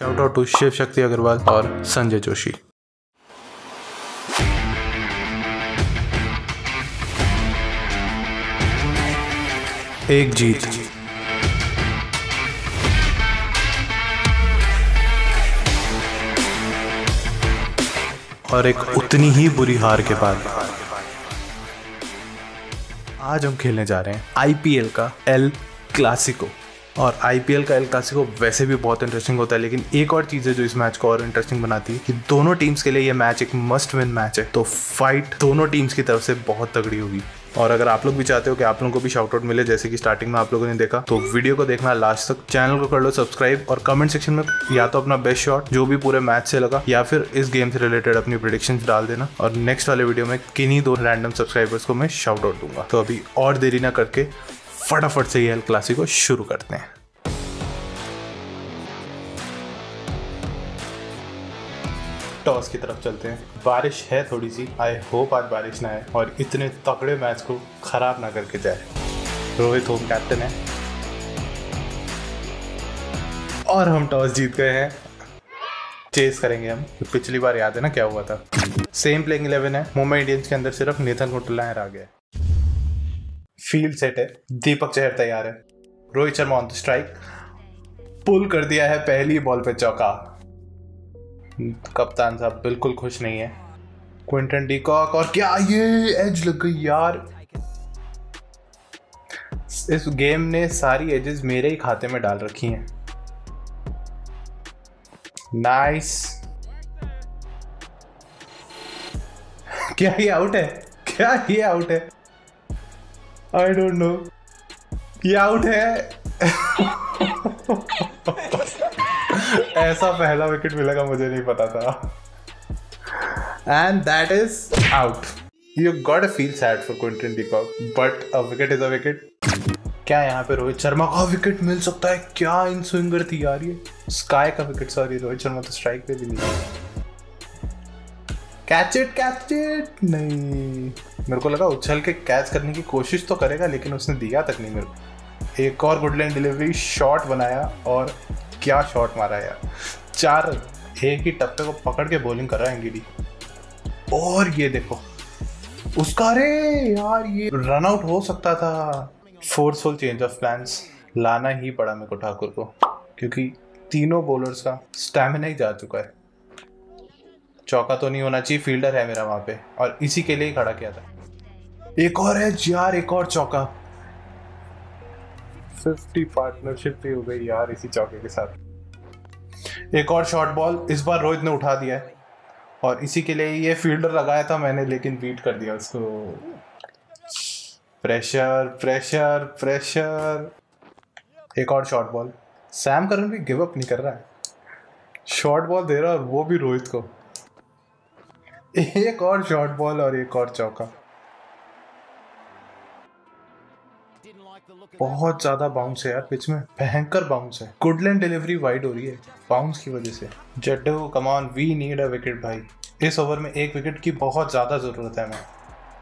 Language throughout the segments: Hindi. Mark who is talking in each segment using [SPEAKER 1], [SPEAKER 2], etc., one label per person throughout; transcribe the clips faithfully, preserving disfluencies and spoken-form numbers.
[SPEAKER 1] Shout out to Shiv Shakti Agarwal और संजय जोशी। एक जीत और एक उतनी ही बुरी हार के बाद आज हम खेलने जा रहे हैं आईपीएल का एल क्लासिको। और आईपीएल का एल क्लासिको वैसे भी बहुत इंटरेस्टिंग होता है, लेकिन एक और चीज़ है जो इस मैच को और इंटरेस्टिंग बनाती है कि दोनों टीम्स के लिए ये मैच एक मस्ट विन मैच है। तो फाइट दोनों टीम्स की तरफ से बहुत तगड़ी होगी। और अगर आप लोग भी चाहते हो कि आप लोगों को भी शाउट आउट मिले जैसे कि स्टार्टिंग में आप लोगों ने देखा, तो वीडियो को देखना लास्ट तक, चैनल को कर लो सब्सक्राइब और कमेंट सेक्शन में या तो अपना बेस्ट शॉट जो भी पूरे मैच से लगा या फिर इस गेम से रिलेटेड अपनी प्रेडिक्शंस डाल देना। और नेक्स्ट वाले वीडियो में किन्हीं दो रैंडम सब्सक्राइबर्स को मैं शाउट आउट दूंगा। तो अभी और देरी ना करके फटाफट से ये एल क्लासिको शुरू करते हैं। टॉस की तरफ चलते हैं। बारिश है थोड़ी सी, आई होप आज बारिश ना आए और इतने तगड़े मैच को खराब ना करके जाए। रोहित होम कैप्टन है और हम टॉस जीत गए हैं। चेस करेंगे हम। पिछली बार याद है ना क्या हुआ था। सेम प्लेइंग इलेवन है। मुंबई इंडियंस के अंदर सिर्फ नेथन कुंटलायर आ गया। फील्ड सेट है। दीपक चहर तैयार है। Rohit Sharma on the strike. Pull कर दिया है पहली बॉल पे चौका। कप्तान साहब बिल्कुल खुश नहीं है। क्विंटन डी कॉक और क्या ये एज लग गई यार। इस गेम ने सारी एजेस मेरे ही खाते में डाल रखी हैं। नाइस। क्या ये आउट है? क्या ये आउट है? I don't know. ये आउट है। ऐसा पहला विकेट मिलेगा मुझे नहीं पता था। And that is out. You got a feel sad for Quinton de Kock, but a wicket is a wicket. क्या यहाँ पे रोहित शर्मा का विकेट मिल सकता है? क्या इन स्विंगर थी यार ये। स्काई का विकेट, सॉरी। रोहित शर्मा तो स्ट्राइक पे भी नहीं। Catch it, catch it. नहीं, मेरे को लगा उछल के कैच करने की कोशिश तो करेगा, लेकिन उसने दिया तक नहीं मेरे को। एक और गुड लाइन डिलीवरी, शॉट बनाया और क्या शॉट मारा यार। चार एक ही टप्पे को पकड़ के बॉलिंग कर रहा है एंगिडी। और ये देखो उसका, अरे यार ये रन आउट हो सकता था। फोर्सफुल चेंज ऑफ प्लान्स लाना ही पड़ा मेरे को ठाकुर को, क्योंकि तीनों बॉलर्स का स्टैमिना ही जा चुका है। चौका तो नहीं होना चाहिए, फील्डर है मेरा वहां पे और इसी के लिए ही खड़ा किया था। एक और है यार, एक और चौका। फिफ्टी पार्टनरशिप भी हो गई यार इसी चौके के साथ। एक और शॉर्ट बॉल, इस बार रोहित ने उठा दिया है और इसी के लिए ये फील्डर लगाया था मैंने, लेकिन बीट कर दिया उसको। Pressure pressure pressure. एक और शॉर्ट बॉल। सैम करन भी गिव अप नहीं कर रहा है, शॉर्ट बॉल दे रहा है और वो भी रोहित को। एक और शॉर्ट बॉल और एक और चौका। बहुत ज्यादा बाउंस है यार पिच में, भयंकर बाउंस है। गुडलैंड डिलीवरी वाइड हो रही है बाउंस की वजह से। Jaddu come on, we need a wicket भाई। इस ओवर में एक विकेट की बहुत ज्यादा जरूरत है हमें।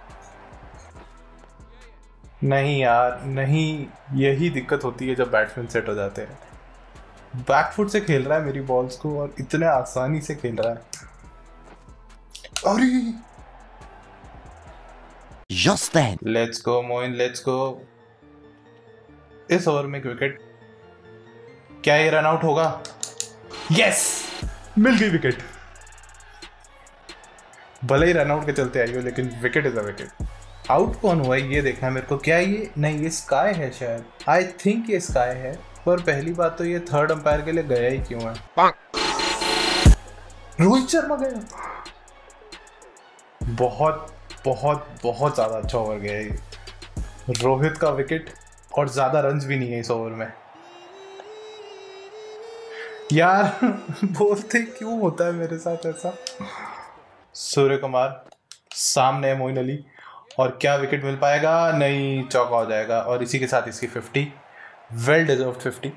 [SPEAKER 1] नहीं यार नहीं, यही दिक्कत होती है जब बैट्समैन सेट हो जाते हैं। बैकफुट से खेल रहा है मेरी बॉल्स को और इतने आसानी से खेल रहा है। अरे
[SPEAKER 2] Just then.
[SPEAKER 1] Let's go Moin, let's go. इस ओवर में विकेट। क्या ये रन आउट होगा? यस, मिल गई विकेट। भले ही रन आउट के चलते आई हो, लेकिन wicket is a wicket. Out कौन हुआ है ये देखना है मेरे को। क्या ये, नहीं ये स्काई है शायद। आई थिंक ये स्काई है। पर पहली बात तो ये थर्ड अंपायर के लिए गया ही क्यों है? रोहित शर्मा गया। बहुत बहुत बहुत ज्यादा अच्छा ओवर गया ये। रोहित का विकेट और ज्यादा रन्स भी नहीं है इस ओवर में यार। बोलते क्यों होता है मेरे साथ ऐसा। सूर्य कुमार सामने है, मोइन अली। और क्या विकेट मिल पाएगा? नहीं, चौका हो जाएगा और इसी के साथ इसकी फिफ्टी। Well deserved fifty.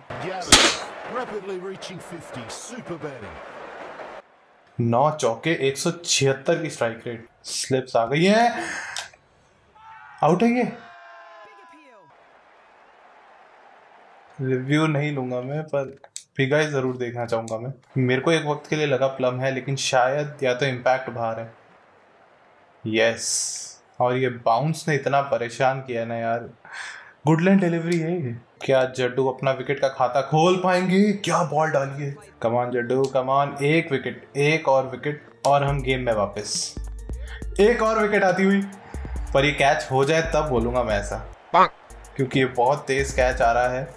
[SPEAKER 1] नौ चौके, एक सौ छिहत्तर की स्ट्राइक रेट। स्लिप्स आ गई है। आउट है ये। रिव्यू नहीं लूंगा मैं, पर फिगाई जरूर देखना चाहूंगा मैं। मेरे को एक वक्त के लिए लगा प्लम है, लेकिन शायद या तो इम्पैक्ट बाहर है। यस, और ये बाउंस ने इतना परेशान किया ना यार। गुडलैंड डिलीवरी है ये। क्या जड्डू अपना विकेट का खाता खोल पाएंगे? क्या बॉल डाली है। कमान जड्डू कमान, एक विकेट, एक और विकेट और हम गेम में वापस। एक और विकेट आती हुई, पर ये कैच हो जाए तब बोलूंगा मैं ऐसा, क्योंकि ये बहुत तेज कैच आ रहा है।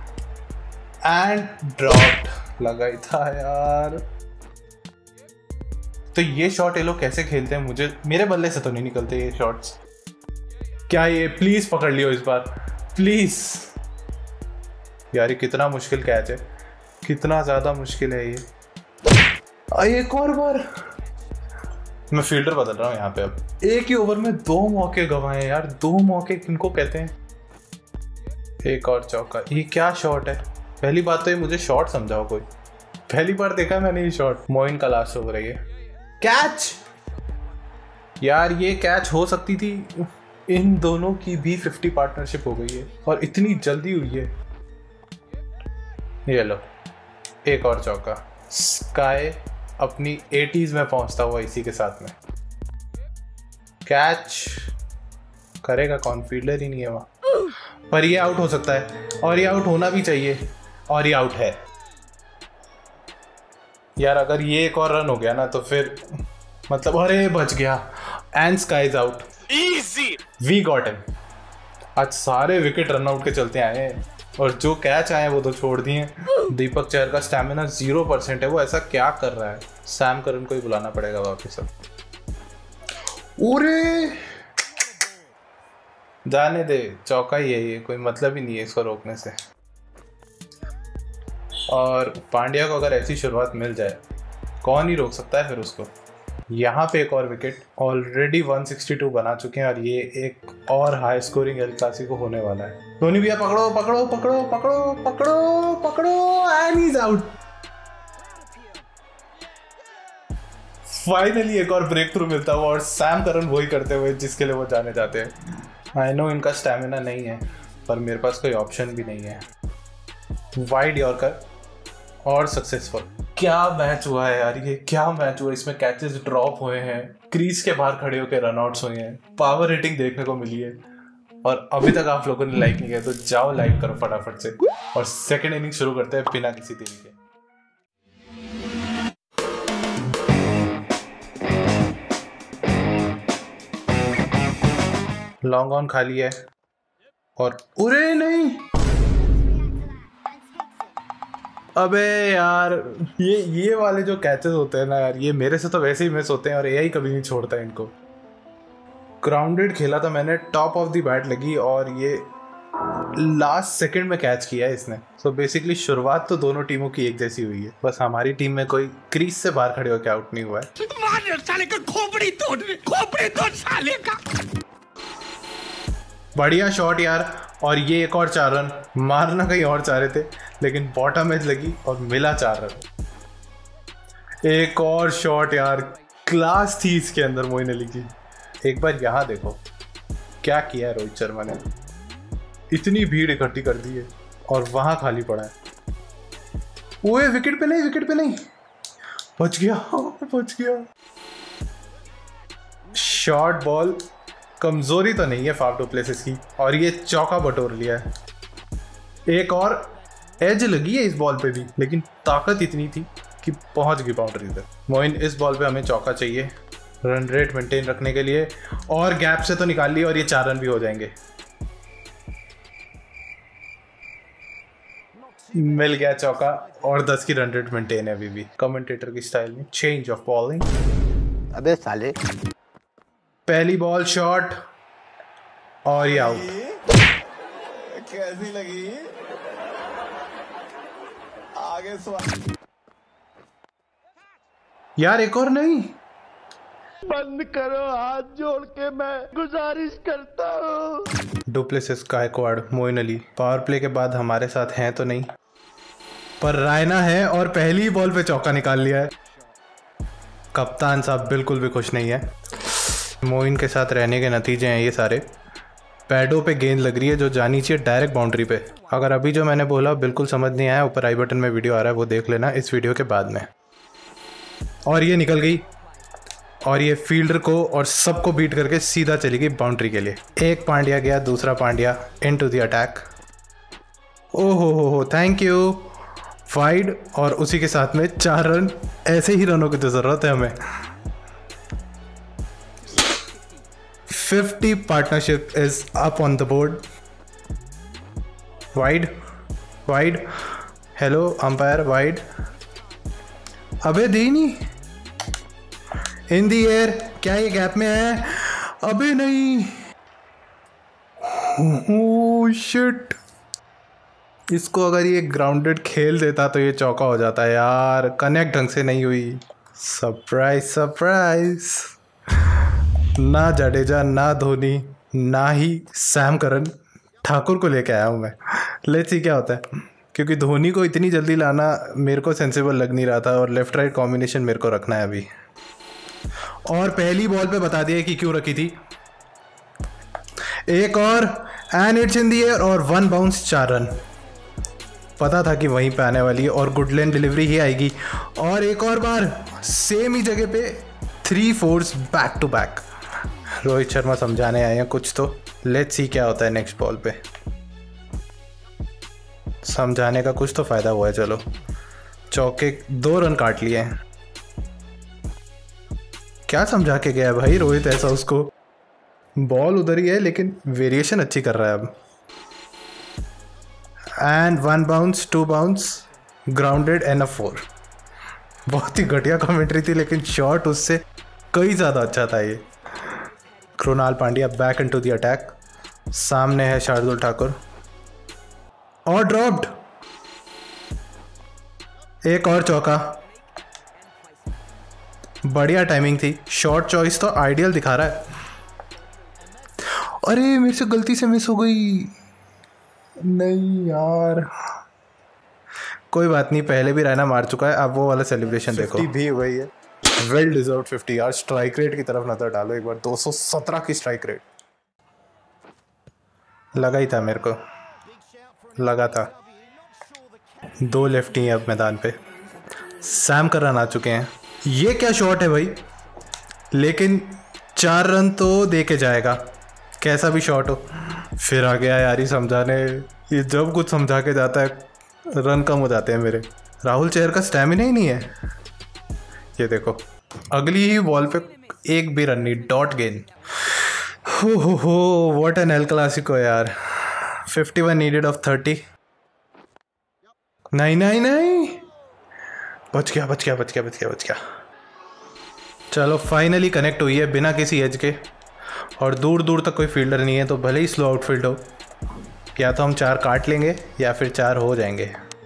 [SPEAKER 1] एंड ड्रॉप्ड, लगा ही था यार। तो ये शॉट ये लोग कैसे खेलते हैं, मुझे मेरे बल्ले से तो नहीं निकलते ये शॉट्स। क्या ये प्लीज पकड़ लियो इस बार, प्लीज यार। ये कितना मुश्किल कैच है, कितना ज्यादा मुश्किल है ये। एक और बार मैं फील्डर बदल रहा हूँ यहाँ पे। अब एक ही ओवर में दो मौके गंवाए यार। दो मौके किनको कहते हैं। एक और चौका। ये क्या शॉट है? पहली बात तो ये मुझे शॉट समझाओ कोई, पहली बार देखा मैंने ये शॉट। मोइन का लास्ट ओवर है ये। कैच यार, ये कैच हो सकती थी। इन दोनों की भी फिफ्टी पार्टनरशिप हो गई है और इतनी जल्दी हुई है। ये लो, एक और चौका। स्काई अपनी एटीज़ में पहुंचता हुआ इसी के साथ में। कैच करेगा कौन? फील्डर ही नहीं है वहां, पर ये आउट हो सकता है और ये आउट होना भी चाहिए, और ये आउट है यार। अगर ये एक और रन हो गया ना तो फिर मतलब, अरे बच गया। And Sky is out. Easy, we got him. आज सारे विकेट रन आउट के चलते आए हैं, और जो कैच आए वो तो छोड़ दिए। दीपक चहर का स्टैमिना जीरो परसेंट है, वो ऐसा क्या कर रहा है? सैम करन को ही बुलाना पड़ेगा वापस अब। ओरे जाने दे, चौका ही है ये, कोई मतलब ही नहीं है इसको रोकने से। और पांड्या को अगर ऐसी शुरुआत मिल जाए, कौन ही रोक सकता है फिर उसको। यहाँ पे एक और wicket. Already one sixty two बना चुके हैं, और ये एक और हाई स्कोरिंग एल क्लासिको होने वाला है। धोनी भैया पकड़ो पकड़ो पकड़ो पकड़ो पकड़ो पकड़ो, and he is out. Finally एक और ब्रेक थ्रू मिलता हुआ, और सैम करन वही करते हुए जिसके लिए वो जाने जाते हैं। आई नो इनका स्टैमिना नहीं है, पर मेरे पास कोई ऑप्शन भी नहीं है। वाइड यॉर्कर और सक्सेसफुल। क्या मैच हुआ है यार, ये क्या मैच हुआ। इसमें कैचेस ड्रॉप हुए हैं, क्रीज के बाहर खड़े होकर रनआउट्स हुए हैं, पावर हिटिंग देखने को मिली है। और अभी तक आप लोगों ने लाइक नहीं किया तो जाओ लाइक करो फटाफट से, और सेकंड इनिंग शुरू करते हैं बिना किसी देरी के। लॉन्ग ऑन खाली है, और उरे नहीं, अबे यार ये ये वाले जो कैचेस होते हैं ना यार, ये मेरे से तो वैसे ही मिस होते हैं, और एआई कभी नहीं छोड़ता है इनको। ग्राउंडेड खेला था मैंने, टॉप ऑफ द बैट लगी, और ये लास्ट सेकंड में कैच किया है इसने। सो बेसिकली शुरुआत तो दोनों टीमों की एक जैसी हुई है, बस हमारी टीम में कोई क्रीज से बाहर खड़े होकर आउट नहीं हुआ है। साले का खोपड़ी तोड़, खोपड़ी तोड़ साले का। बढ़िया शॉट यार, और ये एक और चार रन। मारना कहीं और चाह रहे थे, लेकिन बॉटम एज लगी और मिला चार रन। एक और शॉट यार, क्लास थी इसके अंदर मोइन अली की। एक बार यहाँ देखो क्या किया रोहित शर्मा ने। इतनी भीड़ इकट्ठी कर दी है, और वहां खाली पड़ा है। ओए विकेट पे नहीं, विकेट पे नहीं, बच गया बच गया। शॉर्ट बॉल, कमजोरी तो नहीं है फाफ डू प्लेसेस की, और ये चौका बटोर लिया है। एक और एज लगी है इस बॉल पे भी, लेकिन ताकत इतनी थी कि पहुंच गई बाउंड्री तक। मोइन इस बॉल पे हमें चौका चाहिए रन रेट मेंटेन रखने के लिए, और गैप से तो निकाल ली, और ये चार रन भी हो जाएंगे। मिल गया चौका, और दस की रन रेट मेंटेन है अभी भी। कमेंटेटर की स्टाइल में चेंज ऑफ बॉलिंग।
[SPEAKER 2] अबे साले,
[SPEAKER 1] पहली बॉल शॉट, और ये आउट।
[SPEAKER 2] कैसी लगी? आगे सवाल
[SPEAKER 1] यार, एक और नहीं।
[SPEAKER 2] बंद करो, हाथ जोड़ के मैं गुजारिश करता हूँ।
[SPEAKER 1] Du Plessis, Gaikwad, Moin Ali power play के बाद हमारे साथ हैं तो नहीं, पर रायना है, और पहली ही बॉल पे चौका निकाल लिया है। कप्तान साहब बिल्कुल भी खुश नहीं है। मोइन के साथ रहने के नतीजे हैं ये सारे। पैडों पे गेंद लग रही है जो जानी चाहिए डायरेक्ट बाउंड्री पे। अगर अभी जो मैंने बोला बिल्कुल समझ नहीं आया, ऊपर आई बटन में वीडियो आ रहा है, वो देख लेना इस वीडियो के बाद में। और ये निकल गई और ये फील्डर को और सबको बीट करके सीधा चली गई बाउंड्री के लिए। एक पांड्या गया, दूसरा पांड्या इनटू द अटैक। ओहो हो हो, थैंक यू वाइड। और उसी के साथ में चार रन। ऐसे ही रनों की तो ज़रूरत है हमें। Fifty partnership is up on the board. Wide wide, hello umpire, wide. अबे दे नहीं, इन दी एयर। क्या ये गैप में है? अबे नहीं, ओह शिट। इसको अगर ये ग्राउंडेड खेल देता तो ये चौका हो जाता यार। कनेक्ट ढंग से नहीं हुई। Surprise surprise. ना जडेजा, ना धोनी, ना ही सैम करन, ठाकुर को लेके आया हूँ मैं। लेट्स सी क्या होता है, क्योंकि धोनी को इतनी जल्दी लाना मेरे को सेंसिबल लग नहीं रहा था और लेफ्ट राइट कॉम्बिनेशन मेरे को रखना है अभी। और पहली बॉल पे बता दिया कि क्यों रखी थी। एक और and it's in the air और वन बाउंस, चार रन। पता था कि वहीं पे आने वाली है और गुडलैंड डिलीवरी ही आएगी। और एक और बार सेम ही जगह पे three fours back to back. Rohit Sharma समझाने आए हैं कुछ तो। लेट्स सी क्या होता है नेक्स्ट बॉल पे। समझाने का कुछ तो फायदा हुआ है। चलो, चौके दो रन काट लिए हैं। क्या समझा के गया भाई रोहित ऐसा उसको। बॉल उधर ही है लेकिन वेरिएशन अच्छी कर रहा है अब। And one bounce, two bounce, grounded and a four. बहुत ही घटिया कमेंट्री थी लेकिन शॉट उससे कई ज़्यादा अच्छा था ये। Krunal Pandya back into the attack. सामने है शार्दुल ठाकुर और ड्रॉप्ड। एक और चौका। बढ़िया टाइमिंग थी। शॉर्ट चॉइस तो आइडियल दिखा रहा है। अरे मेरे से गलती से मिस हो गई। नहीं यार, कोई बात नहीं, पहले भी रैना मार चुका है। अब वो वाला सेलिब्रेशन देखो।
[SPEAKER 2] भी हो गई है।
[SPEAKER 1] वेल डिजर्व फिफ्टी यार। स्ट्राइक रेट की तरफ नजर डालो एक बार। दो सौ सत्रह की स्ट्राइक रेट। लगा ही था मेरे को, लगा था। दो लेफ्टी हैं अब मैदान पे। सैम करन आ चुके हैं। ये क्या शॉट है भाई, लेकिन चार रन तो दे के जाएगा कैसा भी शॉट हो। फिर आ गया यार ही समझाने। ये जब कुछ समझा के जाता है रन कम हो जाते हैं मेरे। राहुल चेहर का स्टैमिना ही नहीं है। ये देखो, अगली ही बॉल पे एक भी रन नहीं, डॉट गेन। हो हो हो, व्हाट एन एल क्लासिको यार। Fifty one needed off thirty. नहीं नहीं नहीं, बच गया बच गया बच गया बच गया बच गया। चलो फाइनली कनेक्ट हुई है बिना किसी एज के। और दूर दूर तक कोई फील्डर नहीं है, तो भले ही स्लो आउटफील्ड हो, या तो हम चार काट लेंगे या फिर चार हो जाएंगे।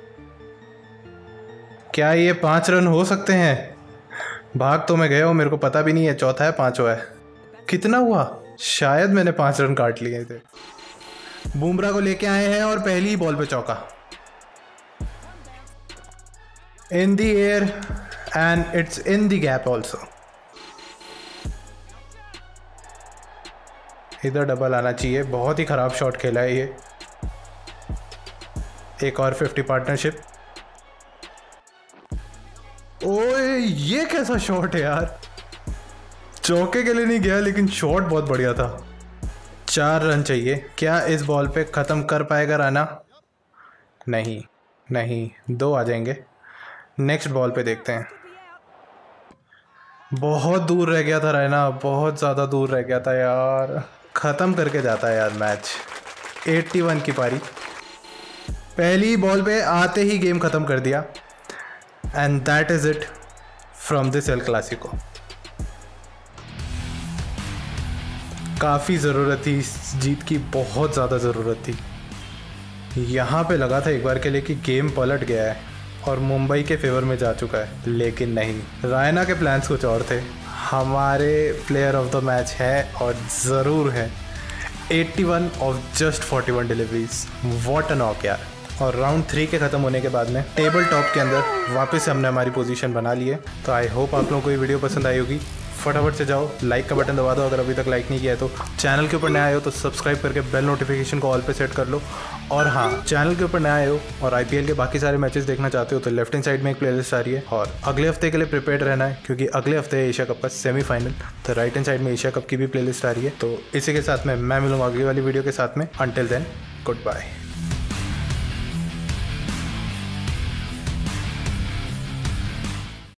[SPEAKER 1] क्या ये पाँच रन हो सकते हैं? भाग तो मैं गया हूँ, मेरे को पता भी नहीं है चौथा है पाँचवा है। कितना हुआ? शायद मैंने पाँच रन काट लिए थे। बुमराह को लेके आए हैं और पहली ही बॉल पे चौका। In the air and it's in the gap also. इधर डबल आना चाहिए। बहुत ही खराब शॉट खेला है ये। एक और फिफ्टी पार्टनरशिप। ओए ये कैसा शॉट है यार। चौके के लिए नहीं गया लेकिन शॉट बहुत बढ़िया था। चार रन चाहिए। क्या इस बॉल पे ख़त्म कर पाएगा राना? नहीं नहीं, दो आ जाएंगे। नेक्स्ट बॉल पे देखते हैं। बहुत दूर रह गया था राना, बहुत ज़्यादा दूर रह गया था यार। ख़त्म करके जाता है यार मैच। इक्यासी की पारी। पहली बॉल पे आते ही गेम ख़त्म कर दिया। And that is it from this El Clasico. काफ़ी ज़रूरत थी इस जीत की, बहुत ज़्यादा ज़रूरत थी। यहाँ पे लगा था एक बार के लिए कि गेम पलट गया है और मुंबई के फेवर में जा चुका है, लेकिन नहीं। रायना के प्लान्स कुछ और थे। हमारे प्लेयर ऑफ द मैच है और ज़रूर है। इक्यासी ऑफ जस्ट इकतालीस डिलीवरीज। व्हाट अ नॉक यार। और राउंड थ्री के ख़त्म होने के बाद में टेबल टॉप के अंदर वापस से हमने हमारी पोजीशन बना ली है। तो आई होप आप लोगों को ये वीडियो पसंद आई होगी। फटाफट से जाओ, लाइक का बटन दबा दो अगर अभी तक लाइक नहीं किया है तो। चैनल के ऊपर नया आए हो तो सब्सक्राइब करके बेल नोटिफिकेशन को ऑल पे सेट कर लो। और हाँ, चैनल के ऊपर नया आए हो और आईपीएल के बाकी सारे मैचेस देखना चाहते हो तो लेफ्ट हैंड साइड में एक प्लेलिस्ट आ रही है और अगले हफ्ते के लिए प्रिपेयर्ड रहना है क्योंकि अगले हफ्ते है एशिया कप का सेमीफाइनल। तो राइट हैंड साइड में एशिया कप की भी प्लेलिस्ट आ रही है। तो इसी के साथ में मैं मिलूंगा अगली वाली वीडियो के साथ में। Until then, good bye.